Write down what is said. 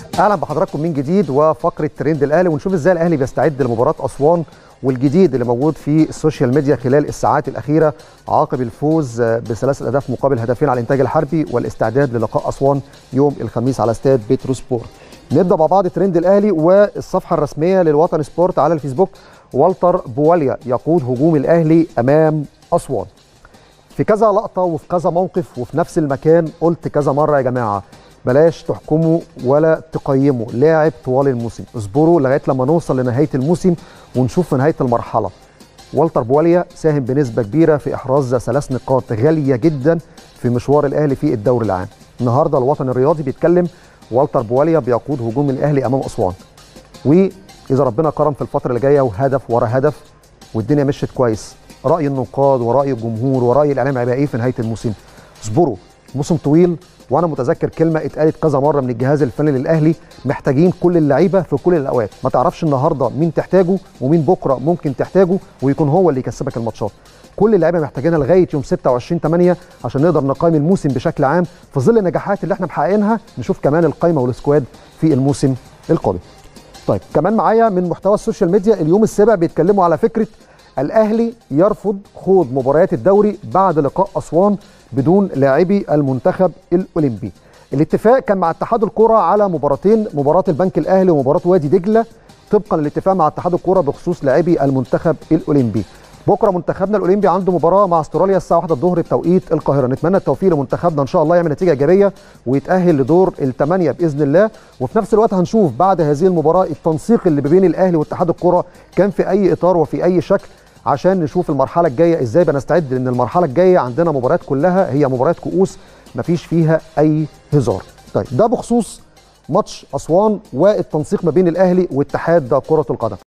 اهلا بحضراتكم من جديد وفقره ترند الاهلي، ونشوف ازاي الاهلي بيستعد لمباراه اسوان والجديد اللي موجود في السوشيال ميديا خلال الساعات الاخيره عقب الفوز بثلاث اهداف مقابل هدفين على الانتاج الحربي والاستعداد للقاء اسوان يوم الخميس على استاد بترو سبورت. نبدا مع بعض ترند الاهلي والصفحه الرسميه للوطن سبورت على الفيسبوك. والتر بواليا يقود هجوم الاهلي امام اسوان. في كذا لقطه وفي كذا موقف وفي نفس المكان قلت كذا مره يا جماعه بلاش تحكموا ولا تقيموا لاعب طوال الموسم، اصبروا لغايه لما نوصل لنهايه الموسم ونشوف في نهايه المرحله. والتر بواليا ساهم بنسبه كبيره في احراز 3 نقاط غاليه جدا في مشوار الاهلي في الدوري العام. النهارده الوطن الرياضي بيتكلم والتر بواليا بيقود هجوم الاهلي امام اسوان، واذا ربنا كرم في الفتره اللي جايه وهدف ورا هدف والدنيا مشيت كويس، راي النقاد وراي الجمهور وراي الاعلام هيبقى ايه في نهايه الموسم؟ اصبروا، موسم طويل، وانا متذكر كلمه اتقالت كذا مره من الجهاز الفني للاهلي: محتاجين كل اللعيبه في كل الاوقات، ما تعرفش النهارده مين تحتاجه ومين بكره ممكن تحتاجه ويكون هو اللي يكسبك الماتشات. كل اللعيبه محتاجينها لغايه يوم 26/8 عشان نقدر نقيم الموسم بشكل عام في ظل النجاحات اللي احنا محققينها، نشوف كمان القايمه والسكواد في الموسم القادم. طيب كمان معايا من محتوى السوشيال ميديا اليوم السابع بيتكلموا على فكره الاهلي يرفض خوض مباريات الدوري بعد لقاء اسوان بدون لاعبي المنتخب الاولمبي. الاتفاق كان مع اتحاد الكره على مباراتين، مباراه البنك الاهلي ومباراه وادي دجله، طبقا للاتفاق مع اتحاد الكره بخصوص لاعبي المنتخب الاولمبي. بكره منتخبنا الاولمبي عنده مباراه مع استراليا الساعه 1 الظهر بتوقيت القاهره، نتمنى التوفيق لمنتخبنا ان شاء الله يعمل نتيجه ايجابيه ويتاهل لدور الثمانيه باذن الله. وفي نفس الوقت هنشوف بعد هذه المباراه التنسيق اللي بين الاهلي واتحاد الكره كان في اي اطار وفي اي شكل، عشان نشوف المرحله الجايه ازاي بنستعد، لان المرحله الجايه عندنا مباريات كلها هي مباريات كؤوس مفيش فيها اي هزار. طيب ده بخصوص ماتش اسوان والتنسيق ما بين الاهلي واتحاد كره القدم.